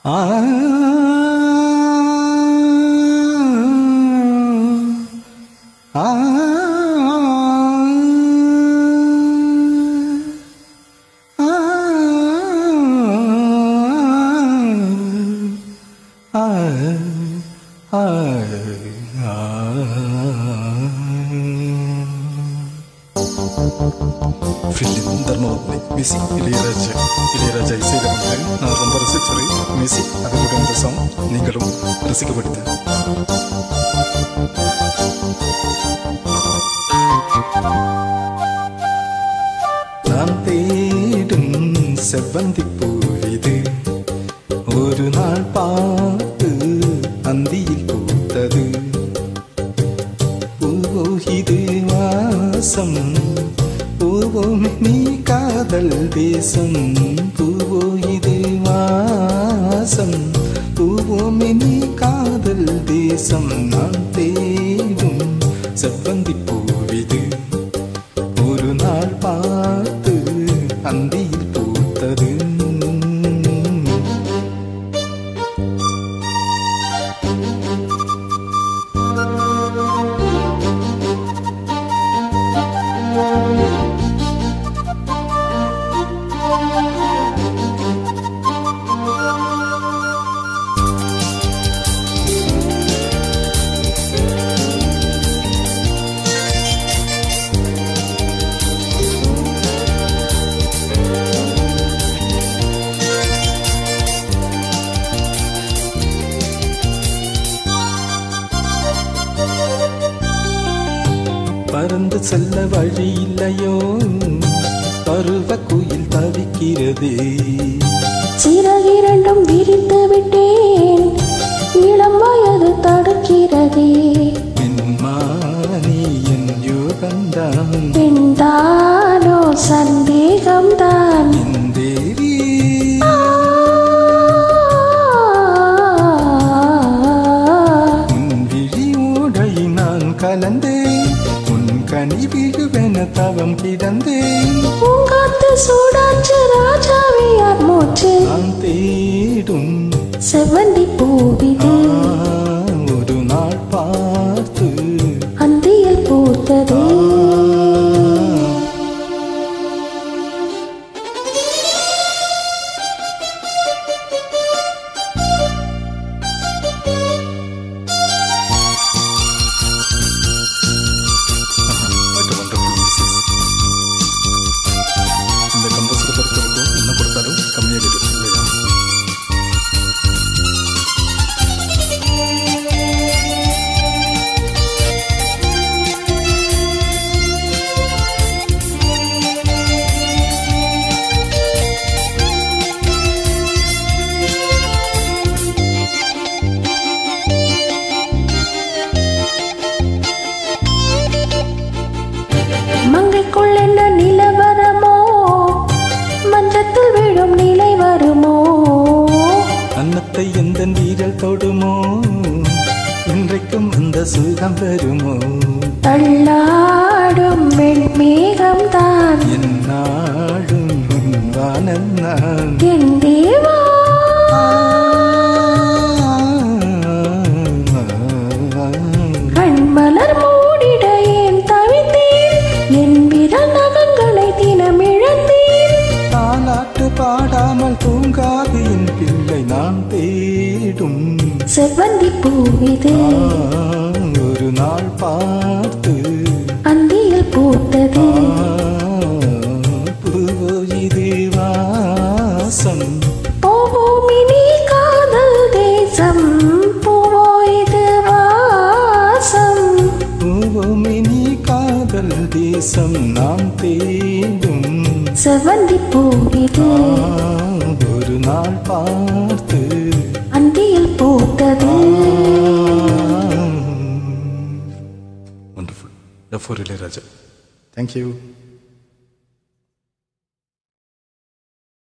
Film धर्मवत्नी music Ilaiyaraaja இசையில் வந்து நான் ரொம்ப ரசிச்சது மியூசிக். அதோட இந்த சாங் நீங்களும் ரசிக்கப்படுது. நான் தேடும் செவ்வந்தி பூவிது ஒரு நாள் பார்த்து அந்தியில் பூத்தது. பூவோ இது வாசம், பூவோம் நீ காதல் தேசம். பூவோ இது வாசம், பூவோம் நீ காதல் தேசம். நான் தேடும் செவ்வந்தி பூவிது ஒரு நாள் பார்த்து அந்தியில் பூத்தது. பறந்து செல்ல வழி இல்லையோ, பருவ குயில் தவிக்கிறதே. சிறகிரண்டும் விரித்து விட்டேன், இளம் வயது தடுக்கிறதே. பெண்மானி என் யோகந்தான், பெண்தானோ சந்தேகம்தான். என் தேவி உன் விழி ஓடை நான் கலந்தேன், உன் கனி விழுவென தவம் கிடந்தேன். பூங்காத்து சூடாச்சு ராஜாவியார் மூச்சு. நான் தேடும் செவ்வந்தி பூவிது ஒரு நாள் பார்த்து அந்தியில் பூத்தது. இந்த கம்போஸரை பொறுத்தவரைக்கும் என்ன கொடுத்தாலும் கம்மியாக இருக்கு இல்லையா? மங்கைக்குள் என்ன நிலவரமோ, மஞ்சத்தில் விழும் நிலை வருமோ. அன்னத்தை எந்த வீரல் தொடுமோ, இன்றைக்கும் அந்த சுகம் பெறுமோ. தள்ளாடும் வெண்மேகம் தான் என்னாடும் வானம் நான். என் தேவா கண்மலர் மூடிட ஏன் தவித்தேன், என் விரல் நகங்களை தினம் இழந்தேன். தாலாட்டு பாடாமல் தூங்காது என் பிள்ளை நான் தேடும் செவ்வந்தி பூவிது ஒரு நாள் பார்த்து அந்தியில் பூத்தது. பூவோ இது வாசம், பூவோமினி காதல் தேசம். பூவோ இது வாசம், பூவோமினி காதல் தேசம். நான் தேடும் செவ்வந்தி பூவிது ஒரு நாள் பார்த்து அந்தியில் பூத்தது. Wonderful. Therefore, Ilayaraja. Thank you.